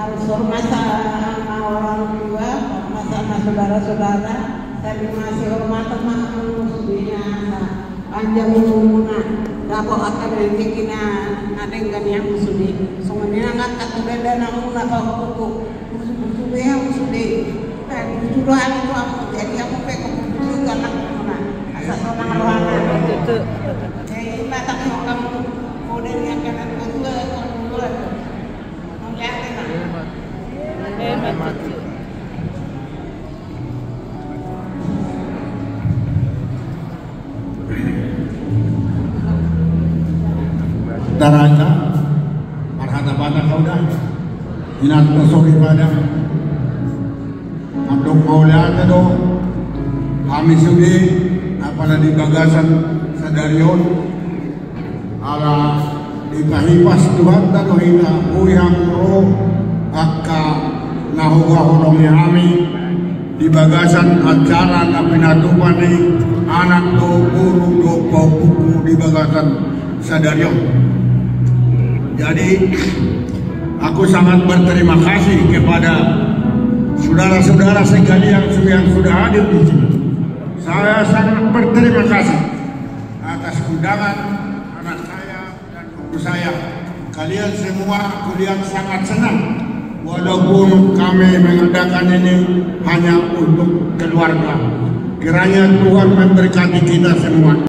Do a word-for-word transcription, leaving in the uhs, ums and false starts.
harus hormat sama orang tua, hormat sama saudara-saudara. Saya masih hormat sama muslimnya, panjang umurnya. Dapat akan rezekina nadenggan yang musudi. Semuanya nggak kata namun apa buku musudi yang musudi. Dan tuduhan itu apa? Jadi aku pengen juga nak mana asal orang ruangan itu. Eh, masak kamu model yang kanan kedua kedua. Mau lihat kan? Eh, masak. Taranga marhataban kau dah inat nasori pada abdok maulana do kami sudi apala di gagasan sadarion ala dikahipas Tuhan dan hina uyang roh akka nahuga honomi kami di bagasan acara na pinatupan ni anak do guru do paupuku di bagasan sadarion. Jadi aku sangat berterima kasih kepada saudara-saudara sekalian yang sudah hadir di sini. Saya sangat berterima kasih atas undangan anak saya dan buku saya. Kalian semua kuliah sangat senang walaupun kami mengadakan ini hanya untuk keluarga. Kiranya Tuhan memberkati kita semua.